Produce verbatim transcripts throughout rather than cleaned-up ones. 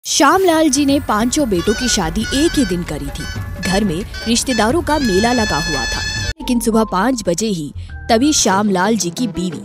श्यामलाल जी ने पांचों बेटों की शादी एक ही दिन करी थी। घर में रिश्तेदारों का मेला लगा हुआ था, लेकिन सुबह पाँच बजे ही तभी श्यामलाल जी की बीवी,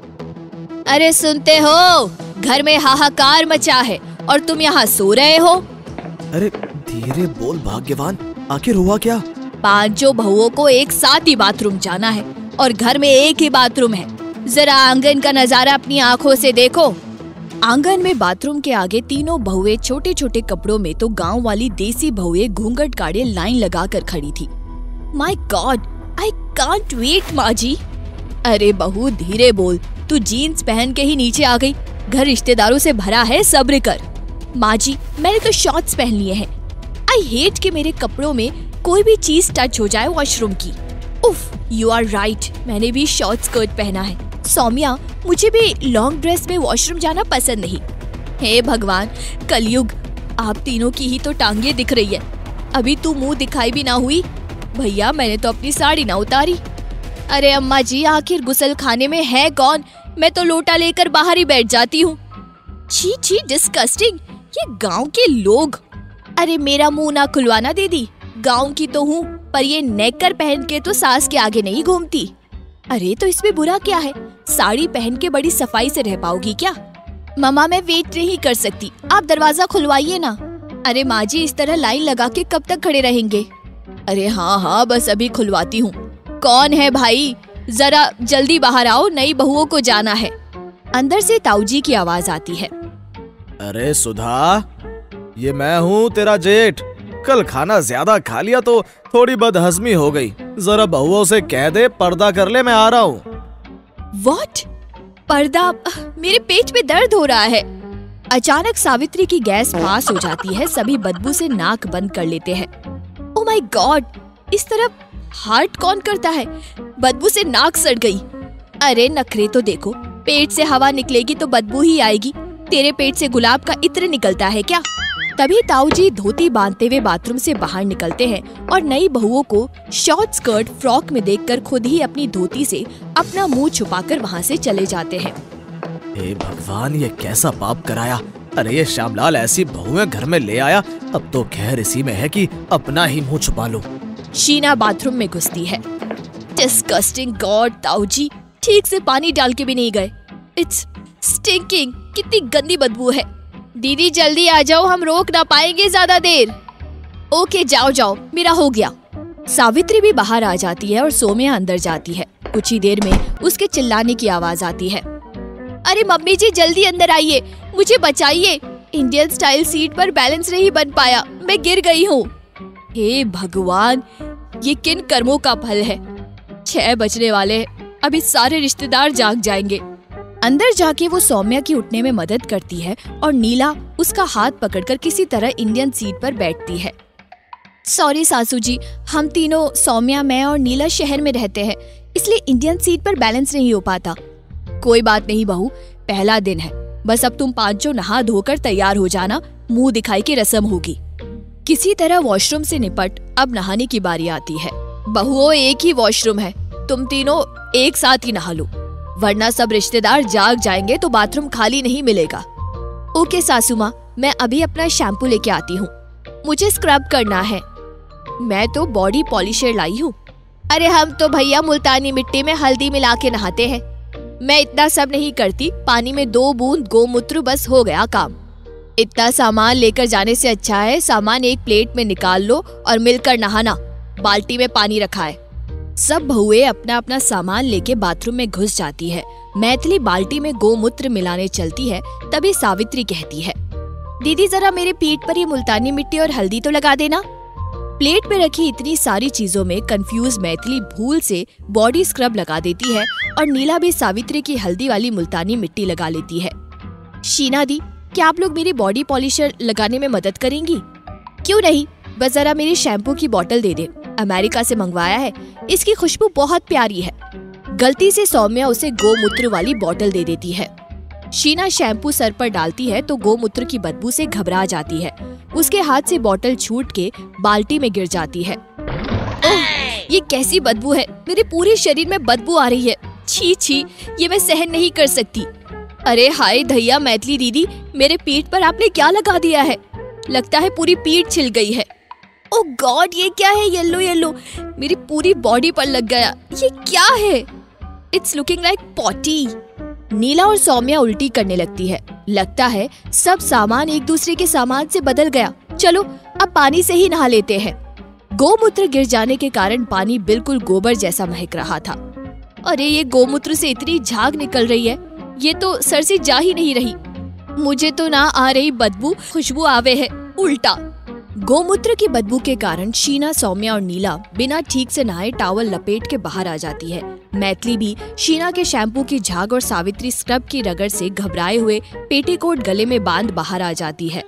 अरे सुनते हो, घर में हाहाकार मचा है और तुम यहाँ सो रहे हो। अरे धीरे बोल भाग्यवान, आखिर हुआ क्या? पांचों बहुओं को एक साथ ही बाथरूम जाना है और घर में एक ही बाथरूम है। जरा आंगन का नजारा अपनी आँखों से देखो। आंगन में बाथरूम के आगे तीनों बहुएं छोटे छोटे कपड़ों में तो गांव वाली देसी बहुएं घूंघट काढ़े लाइन लगा कर खड़ी थी। My god, I can't wait माँ जी। अरे बहू धीरे बोल, तू जीन्स पहन के ही नीचे आ गई। घर रिश्तेदारों से भरा है, सब्र कर। माँ जी मैंने तो शॉर्ट्स पहन लिए हैं। आई हेट कि मेरे कपड़ों में कोई भी चीज टच हो जाए वॉशरूम की। उफ, यू आर राइट, मैंने भी शॉर्ट स्कर्ट पहना है। सौम्या, मुझे भी लॉन्ग ड्रेस में वॉशरूम जाना पसंद नहीं। हे भगवान, कलयुग, आप तीनों की ही तो टांगे दिख रही है। अभी तू मुंह दिखाई भी ना हुई। भैया मैंने तो अपनी साड़ी ना उतारी। अरे अम्मा जी, आखिर गुसल खाने में है कौन? मैं तो लोटा लेकर बाहर ही बैठ जाती हूँ। छी छी, डिस्कस्टिंग, ये गांव के लोग। अरे मेरा मुंह ना खुलवाना दीदी, गांव की तो हूँ, पर ये नेकर पहन के तो सास के आगे नहीं घूमती। अरे तो इसमें बुरा क्या है? साड़ी पहन के बड़ी सफाई से रह पाओगी क्या? मम्मा मैं वेट नहीं कर सकती, आप दरवाजा खुलवाइए ना। अरे माँ जी, इस तरह लाइन लगा के कब तक खड़े रहेंगे? अरे हाँ हाँ, बस अभी खुलवाती हूँ। कौन है भाई? जरा जल्दी बाहर आओ, नई बहुओं को जाना है। अंदर से ताऊजी की आवाज आती है। अरे सुधा, ये मैं हूँ तेरा जेठ। कल खाना ज्यादा खा लिया तो थोड़ी बदहजमी हो गई। जरा बहुओं से कह दे पर्दा कर ले, मैं आ रहा हूँ। What? पर्दा? मेरे पेट में दर्द हो रहा है। अचानक सावित्री की गैस पास हो जाती है। सभी बदबू से नाक बंद कर लेते हैं। ओह माय गॉड, इस तरफ हार्ट कौन करता है? बदबू से नाक सड़ गई। अरे नखरे तो देखो, पेट से हवा निकलेगी तो बदबू ही आएगी। तेरे पेट से गुलाब का इत्र निकलता है क्या? तभी ताऊजी धोती बांधते हुए बाथरूम से बाहर निकलते हैं और नई बहुओं को शॉर्ट स्कर्ट फ्रॉक में देखकर खुद ही अपनी धोती से अपना मुंह छुपाकर वहां से चले जाते हैं। हे भगवान, ये कैसा पाप कराया। अरे ये श्यामलाल ऐसी बहुएं घर में ले आया, अब तो खैर इसी में है कि अपना ही मुंह छुपा लो। शीना बाथरूम में घुसती है। डिस्गस्टिंग गॉड, ताऊजी ठीक से पानी डाल के भी नहीं गए। इट्स स्टिंकिंग, कितनी गंदी बदबू है। दीदी जल्दी आ जाओ, हम रोक ना पाएंगे ज्यादा देर। ओके जाओ जाओ, मेरा हो गया। सावित्री भी बाहर आ जाती है और सौम्या अंदर जाती है। कुछ ही देर में उसके चिल्लाने की आवाज आती है। अरे मम्मी जी जल्दी अंदर आइए, मुझे बचाइए। इंडियन स्टाइल सीट पर बैलेंस नहीं बन पाया, मैं गिर गई हूँ। हे भगवान, ये किन कर्मों का फल है। छह बजने वाले हैं, अभी सारे रिश्तेदार जाग जाएंगे। अंदर जाके वो सौम्या की उठने में मदद करती है और नीला उसका हाथ पकड़कर किसी तरह इंडियन सीट पर बैठती है। सॉरी सासू जी, हम तीनों, सौम्या, मैं और नीला शहर में रहते हैं, इसलिए इंडियन सीट पर बैलेंस नहीं हो पाता। कोई बात नहीं बहू, पहला दिन है, बस अब तुम पांचों नहा धोकर तैयार हो जाना, मुंह दिखाई की रस्म होगी। किसी तरह वॉशरूम से निपट अब नहाने की बारी आती है। बहुओं, एक ही वॉशरूम है, तुम तीनों एक साथ ही नहा लो, वरना सब रिश्तेदार जाग जाएंगे तो बाथरूम खाली नहीं मिलेगा। ओके सासू माँ, मैं अभी अपना शैम्पू लेके आती हूँ। मुझे स्क्रब करना है। मैं तो बॉडी पॉलिशर लाई हूँ। अरे हम तो भैया मुल्तानी मिट्टी में हल्दी मिला के नहाते हैं। मैं इतना सब नहीं करती, पानी में दो बूंद गोमूत्र बस हो गया काम। इतना सामान लेकर जाने से अच्छा है सामान एक प्लेट में निकाल लो और मिलकर नहाना। बाल्टी में पानी रखा है। सब बहुएं अपना अपना सामान लेके बाथरूम में घुस जाती है। मैथिली बाल्टी में गोमूत्र मिलाने चलती है। तभी सावित्री कहती है, दीदी जरा मेरे पीठ पर ये मुल्तानी मिट्टी और हल्दी तो लगा देना। प्लेट पे रखी इतनी सारी चीजों में कंफ्यूज मैथिली भूल से बॉडी स्क्रब लगा देती है और नीला भी सावित्री की हल्दी वाली मुल्तानी मिट्टी लगा लेती है। शीना दी, क्या आप लोग मेरी बॉडी पॉलिशर लगाने में मदद करेंगी? क्यों नहीं, बस जरा मेरी शैम्पू की बोतल दे दे, अमेरिका से मंगवाया है, इसकी खुशबू बहुत प्यारी है। गलती से सौम्या उसे गोमूत्र वाली बोतल दे देती है। शीना शैम्पू सर पर डालती है तो गोमूत्र की बदबू से घबरा जाती है। उसके हाथ से बोतल छूट के बाल्टी में गिर जाती है। ओह, ये कैसी बदबू है, मेरे पूरे शरीर में बदबू आ रही है। छी छी, ये मैं सहन नहीं कर सकती। अरे हाय धैया मैथिली दीदी, मेरे पेट पर आपने क्या लगा दिया है? लगता है पूरी पीठ छिल गई है। ओ गॉड, ये क्या है येलो येलो, मेरी पूरी बॉडी पर लग गया। ये क्या है? It's looking like potty. Neela और सौम्या उल्टी करने लगती है। लगता है सब सामान एक दूसरे के सामान से बदल गया। चलो अब पानी से ही नहा लेते हैं। गोमूत्र गिर जाने के कारण पानी बिल्कुल गोबर जैसा महक रहा था। अरे ये गोमूत्र से इतनी झाग निकल रही है, ये तो सर से जा ही नहीं रही। मुझे तो ना आ रही बदबू, खुशबू आवे है उल्टा। गोमूत्र की बदबू के कारण शीना, सौम्या और नीला बिना ठीक से नहाए टॉवल लपेट के बाहर आ जाती है। मैथिली भी शीना के शैम्पू की झाग और सावित्री स्क्रब की रगड़ से घबराए हुए पेटीकोट गले में बांध बाहर आ जाती है।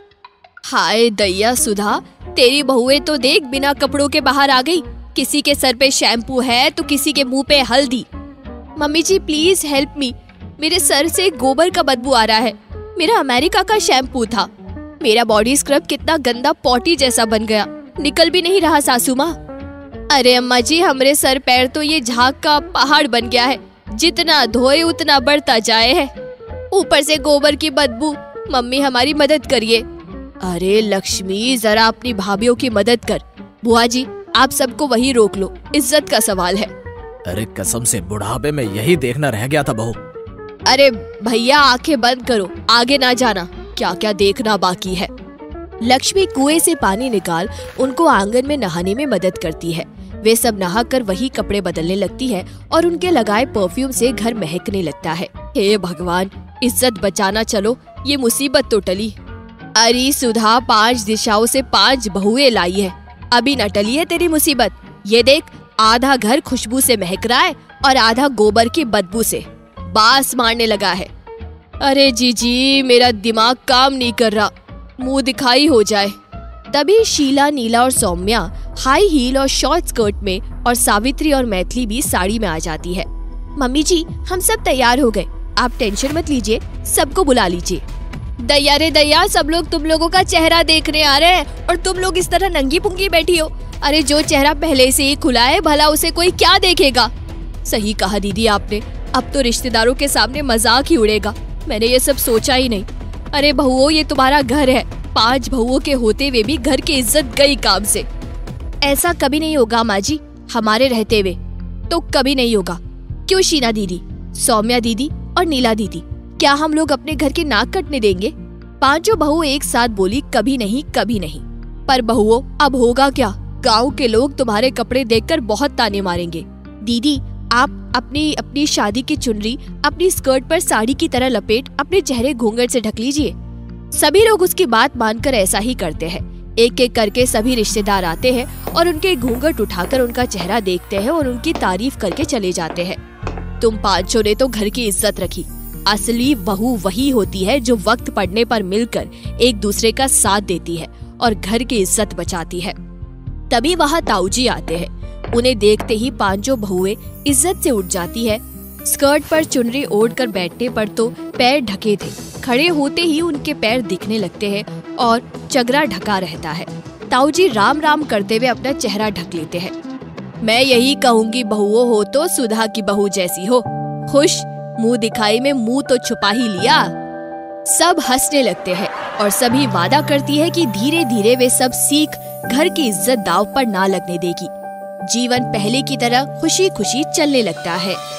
हाय दैया सुधा, तेरी बहुएं तो देख बिना कपड़ों के बाहर आ गई। किसी के सर पे शैम्पू है तो किसी के मुंह पे हल्दी। मम्मी जी प्लीज हेल्प मी, मेरे सर से गोबर का बदबू आ रहा है। मेरा अमेरिका का शैम्पू था। मेरा बॉडी स्क्रब कितना गंदा पॉटी जैसा बन गया, निकल भी नहीं रहा सासू माँ। अरे अम्मा जी, हमरे सर पैर तो ये झाग का पहाड़ बन गया है, जितना धोए उतना बढ़ता जाए है। ऊपर से गोबर की बदबू। मम्मी हमारी मदद करिए। अरे लक्ष्मी, जरा अपनी भाभीयों की मदद कर। बुआ जी आप सबको वही रोक लो, इज्जत का सवाल है। अरे कसम से बुढ़ापे में यही देखना रह गया था बहू। अरे भैया आंखें बंद करो, आगे ना जाना, क्या क्या देखना बाकी है। लक्ष्मी कुएं से पानी निकाल उनको आंगन में नहाने में मदद करती है। वे सब नहाकर वही कपड़े बदलने लगती है और उनके लगाए परफ्यूम से घर महकने लगता है। हे भगवान, इज्जत बचाना, चलो ये मुसीबत तो टली। अरे सुधा, पांच दिशाओं से पांच बहुएं लाई है, अभी न टली है तेरी मुसीबत। ये देख, आधा घर खुशबू से महक रहा है और आधा गोबर की बदबू से बास मारने लगा है। अरे जीजी, मेरा दिमाग काम नहीं कर रहा, मुंह दिखाई हो जाए। तभी शीला, नीला और सौम्या हाई हील और शॉर्ट स्कर्ट में और सावित्री और मैथिली भी साड़ी में आ जाती है। मम्मी जी हम सब तैयार हो गए, आप टेंशन मत लीजिए, सबको बुला लीजिए। दैया रे दैया, सब लोग तुम लोगों का चेहरा देखने आ रहे हैं और तुम लोग इस तरह नंगी पुंगी बैठी हो। अरे जो चेहरा पहले से ही खुला है, भला उसे कोई क्या देखेगा। सही कहा दीदी आपने, अब तो रिश्तेदारों के सामने मजाक ही उड़ेगा। मैंने ये सब सोचा ही नहीं। अरे बहुओं, ये तुम्हारा घर है, पांच बहुओं के होते हुए भी घर की इज्जत गई काम से। ऐसा कभी नहीं होगा माँ जी, हमारे रहते हुए तो कभी नहीं होगा। क्यों शीना दीदी, सौम्या दीदी और नीला दीदी, क्या हम लोग अपने घर की नाक कटने देंगे? पांचों बहू एक साथ बोली, कभी नहीं कभी नहीं। पर बहुओं, अब होगा क्या? गाँव के लोग तुम्हारे कपड़े देखकर बहुत ताने मारेंगे। दीदी आप अपनी अपनी शादी की चुनरी अपनी स्कर्ट पर साड़ी की तरह लपेट अपने चेहरे घूंघट से ढक लीजिए। सभी लोग उसकी बात मानकर ऐसा ही करते हैं। एक एक करके सभी रिश्तेदार आते हैं और उनके घूंघट उठाकर उनका चेहरा देखते हैं और उनकी तारीफ करके चले जाते हैं। तुम पांचों ने तो घर की इज्जत रखी। असली बहू वही होती है जो वक्त पड़ने पर मिलकर एक दूसरे का साथ देती है और घर की इज्जत बचाती है। तभी वहाँ ताऊजी आते हैं। उन्हें देखते ही पांचों बहुएं इज्जत से उठ जाती है। स्कर्ट पर चुनरी ओढ़कर बैठने पर तो पैर ढके थे, खड़े होते ही उनके पैर दिखने लगते हैं और चगरा ढका रहता है। ताऊजी राम राम करते हुए अपना चेहरा ढक लेते हैं। मैं यही कहूँगी, बहुओं हो तो सुधा की बहू जैसी हो। खुश, मुंह दिखाई में मुंह तो छुपा ही लिया। सब हंसने लगते हैं और सभी वादा करती है कि धीरे धीरे वे सब सीख घर की इज्जत दांव पर ना लगने देगी। जीवन पहले की तरह खुशी खुशी चलने लगता है।